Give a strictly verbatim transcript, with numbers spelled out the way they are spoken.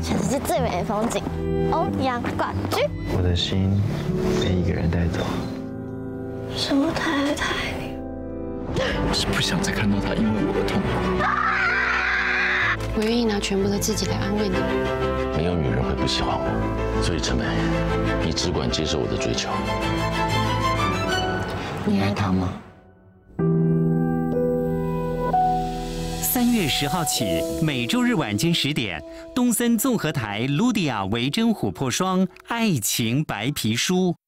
全世界最美的风景，欧阳寡居。 我的心被一个人带走。 是我太爱太爱你， 我是不想再看到他因为我而痛苦。 我愿意拿全部的自己来安慰你。 没有女人会不喜欢我，所以陈梅，你只管接受我的追求。 你爱他吗？ 三月十号起，每周日晚间十点，东森综合台《卢迪亚维珍琥珀霜爱情白皮书》。